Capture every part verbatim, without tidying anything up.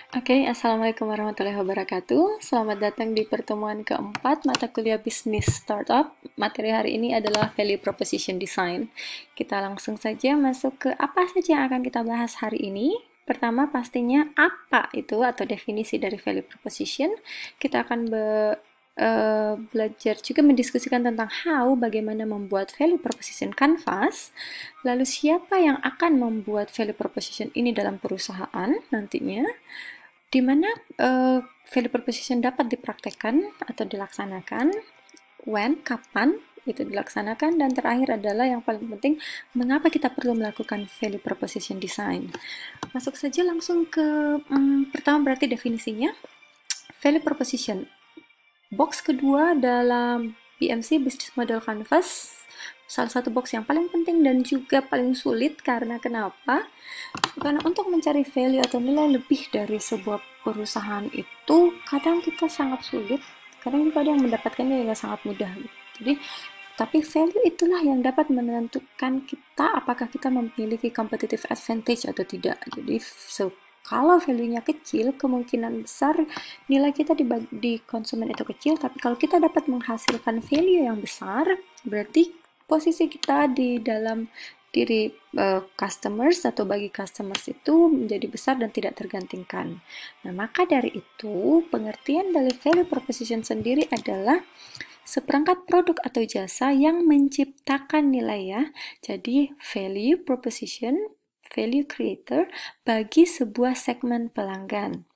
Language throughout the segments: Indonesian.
Oke, Assalamualaikum warahmatullahi wabarakatuh. Selamat datang di pertemuan keempat mata kuliah bisnis startup. Materi hari ini adalah Value Proposition Design. Kita langsung saja masuk ke apa saja yang akan kita bahas hari ini. Pertama, pastinya apa itu atau definisi dari Value Proposition. Kita akan be Uh, belajar juga mendiskusikan tentang how, bagaimana membuat value proposition canvas, lalu siapa yang akan membuat value proposition ini dalam perusahaan nantinya, di mana uh, value proposition dapat dipraktekkan atau dilaksanakan, when, kapan itu dilaksanakan, dan terakhir adalah yang paling penting, mengapa kita perlu melakukan value proposition design. Masuk saja langsung ke um, pertama berarti definisinya. Value proposition. Box kedua dalam B M C Business Model Canvas, salah satu box yang paling penting dan juga paling sulit. Karena kenapa? Karena untuk mencari value atau nilai lebih dari sebuah perusahaan itu kadang kita sangat sulit, kadang juga ada yang mendapatkannya dengan sangat mudah. Jadi, tapi value itulah yang dapat menentukan kita apakah kita memiliki competitive advantage atau tidak. Jadi, so, kalau value-nya kecil, kemungkinan besar nilai kita di, di konsumen itu kecil, tapi kalau kita dapat menghasilkan value yang besar, berarti posisi kita di dalam diri uh, customers atau bagi customers itu menjadi besar dan tidak tergantikan. Nah, maka dari itu, pengertian dari value proposition sendiri adalah seperangkat produk atau jasa yang menciptakan nilai ya. Jadi, value proposition value creator bagi sebuah segmen pelanggan.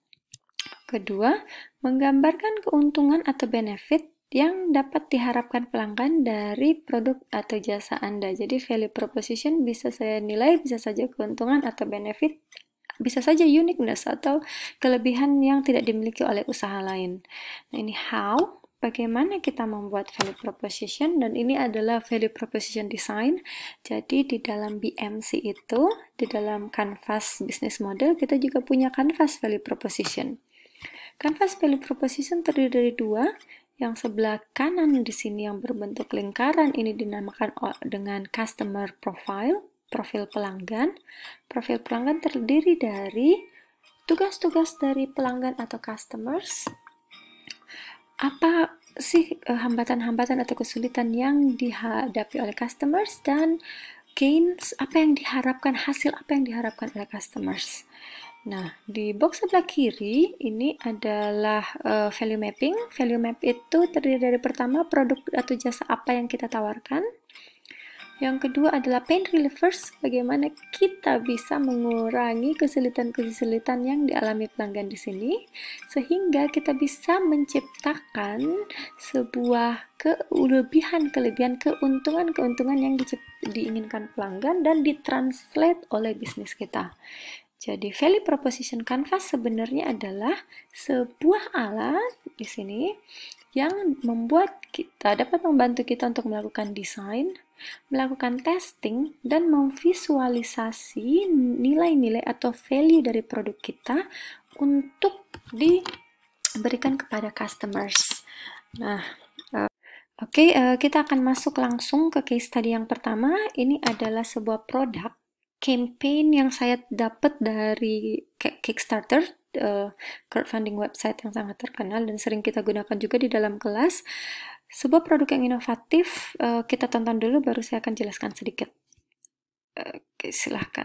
Kedua, menggambarkan keuntungan atau benefit yang dapat diharapkan pelanggan dari produk atau jasa Anda. Jadi value proposition bisa saya nilai, bisa saja keuntungan atau benefit, bisa saja uniqueness atau kelebihan yang tidak dimiliki oleh usaha lain. Nah, ini how, bagaimana kita membuat value proposition, dan ini adalah value proposition design. Jadi di dalam B M C itu, di dalam canvas business model, kita juga punya canvas value proposition. Canvas value proposition terdiri dari dua. Yang sebelah kanan di sini yang berbentuk lingkaran ini dinamakan dengan customer profile, profil pelanggan. Profil pelanggan terdiri dari tugas-tugas dari pelanggan atau customers. Apa sih hambatan-hambatan atau kesulitan yang dihadapi oleh customers, dan gains apa yang diharapkan, hasil apa yang diharapkan oleh customers. Nah, di box sebelah kiri ini adalah uh, value mapping. Value map itu terdiri dari pertama produk atau jasa apa yang kita tawarkan. Yang kedua adalah pain relievers, bagaimana kita bisa mengurangi kesulitan-kesulitan yang dialami pelanggan di sini, sehingga kita bisa menciptakan sebuah kelebihan-kelebihan, keuntungan-keuntungan yang diinginkan pelanggan dan ditranslate oleh bisnis kita. Jadi value proposition canvas sebenarnya adalah sebuah alat di sini yang membuat kita dapat membantu kita untuk melakukan desain, melakukan testing, dan memvisualisasi nilai-nilai atau value dari produk kita untuk diberikan kepada customers. Nah, uh, oke, okay, uh, kita akan masuk langsung ke case study yang pertama. Ini adalah sebuah produk campaign yang saya dapat dari Kickstarter, uh, crowdfunding website yang sangat terkenal dan sering kita gunakan juga di dalam kelas. Sebuah produk yang inovatif, uh, kita tonton dulu baru saya akan jelaskan sedikit. Oke, okay, silahkan.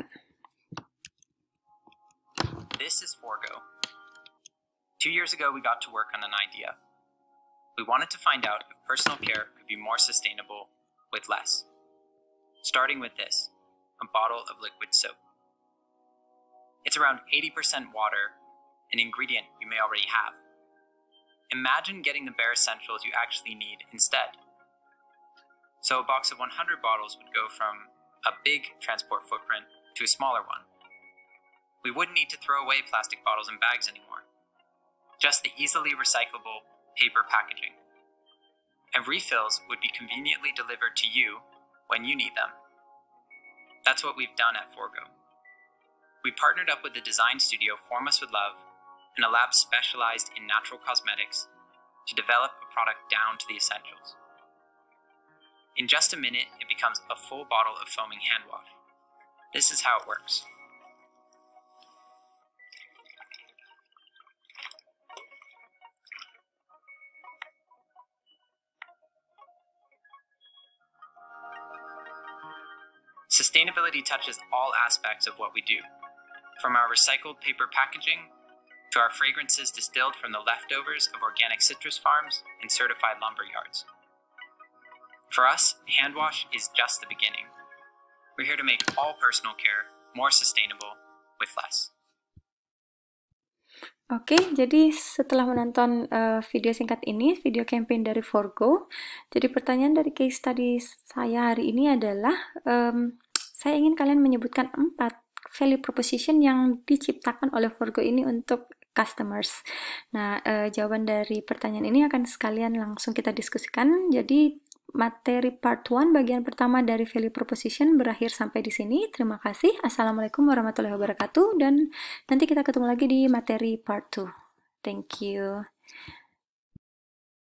This is Forgo. Two years ago, we got to work on an idea. We wanted to find out if personal care could be more sustainable with less. Starting with this, a bottle of liquid soap. It's around eighty percent water, an ingredient you may already have. Imagine getting the bare essentials you actually need instead. So a box of one hundred bottles would go from a big transport footprint to a smaller one. We wouldn't need to throw away plastic bottles and bags anymore. Just the easily recyclable paper packaging. And refills would be conveniently delivered to you when you need them. That's what we've done at Forgo. We partnered up with the design studio Form Us With Love and a lab specialized in natural cosmetics to develop a product down to the essentials. In just a minute, it becomes a full bottle of foaming hand wash. This is how it works. Sustainability touches all aspects of what we do, from our recycled paper packaging to our fragrances distilled from the leftovers of organic citrus farms and certified lumber yards. For us, hand wash is just the beginning. We're here to make all personal care more sustainable with less. Oke, jadi setelah menonton uh, video singkat ini, video campaign dari Forgo, jadi pertanyaan dari case study saya hari ini adalah, um, saya ingin kalian menyebutkan empat value proposition yang diciptakan oleh Forgo ini untuk customers. Nah, uh, jawaban dari pertanyaan ini akan sekalian langsung kita diskusikan. Jadi, materi part one bagian pertama dari value proposition berakhir sampai di sini. Terima kasih. Assalamualaikum warahmatullahi wabarakatuh. Dan nanti kita ketemu lagi di materi part two. Thank you.